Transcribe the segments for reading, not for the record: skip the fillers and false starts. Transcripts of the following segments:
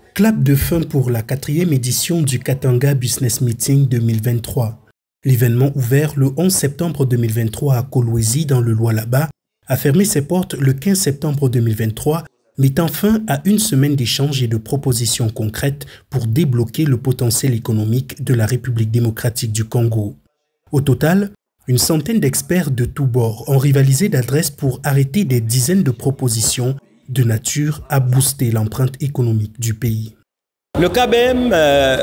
Clap de fin pour la 4e édition du Katanga Business Meeting 2023. L'événement ouvert le 11 septembre 2023 à Kolwezi dans le Lualaba a fermé ses portes le 15 septembre 2023, mettant fin à une semaine d'échanges et de propositions concrètes pour débloquer le potentiel économique de la République démocratique du Congo. Au total, une centaine d'experts de tous bords ont rivalisé d'adresses pour arrêter des dizaines de propositions de nature à booster l'empreinte économique du pays. Le KBM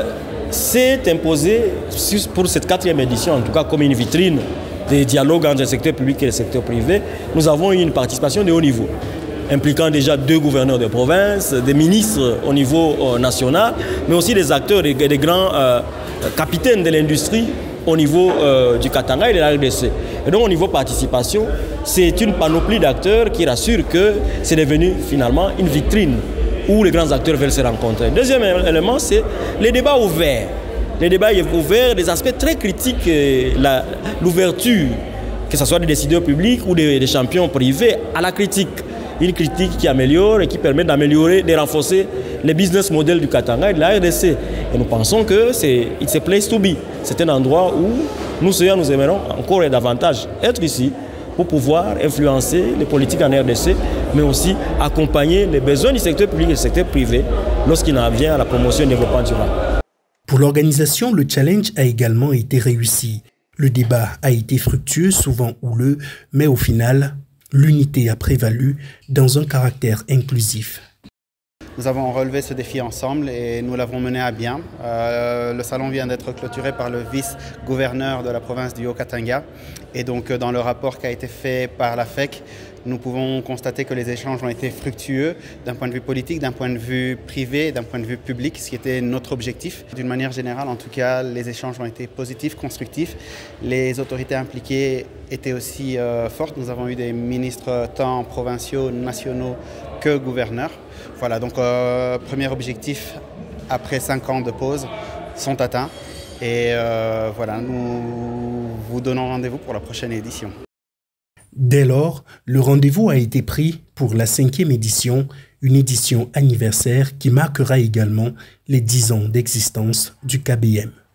s'est imposé pour cette 4e édition, en tout cas comme une vitrine des dialogues entre le secteur public et le secteur privé. Nous avons eu une participation de haut niveau, impliquant déjà 2 gouverneurs de province, des ministres au niveau national, mais aussi des acteurs, des grands capitaines de l'industrie au niveau du Katanga et de la RDC. Et donc au niveau participation, c'est une panoplie d'acteurs qui rassure que c'est devenu finalement une vitrine où les grands acteurs veulent se rencontrer. Deuxième élément, c'est les débats ouverts. Les débats ouverts, des aspects très critiques, l'ouverture, que ce soit des décideurs publics ou des champions privés, à la critique. Une critique qui améliore et qui permet d'améliorer, de renforcer les business models du Katanga et de la RDC. Et nous pensons que it's a place to be. C'est un endroit où nous aimerons encore et davantage être ici pour pouvoir influencer les politiques en RDC, mais aussi accompagner les besoins du secteur public et du secteur privé lorsqu'il en vient à la promotion et au développement durable. Pour l'organisation, le challenge a également été réussi. Le débat a été fructueux, souvent houleux, mais au final, l'unité a prévalu dans un caractère inclusif. Nous avons relevé ce défi ensemble et nous l'avons mené à bien. Le salon vient d'être clôturé par le vice-gouverneur de la province du Haut-Katanga. Et donc dans le rapport qui a été fait par la FEC, nous pouvons constater que les échanges ont été fructueux d'un point de vue politique, d'un point de vue privé, d'un point de vue public, ce qui était notre objectif. D'une manière générale, en tout cas, les échanges ont été positifs, constructifs. Les autorités impliquées étaient aussi fortes. Nous avons eu des ministres tant provinciaux, nationaux que gouverneurs. Voilà, donc premier objectif après 5 ans de pause sont atteints. Et voilà, nous vous donnons rendez-vous pour la prochaine édition. Dès lors, le rendez-vous a été pris pour la 5e édition, une édition anniversaire qui marquera également les 10 ans d'existence du KBM.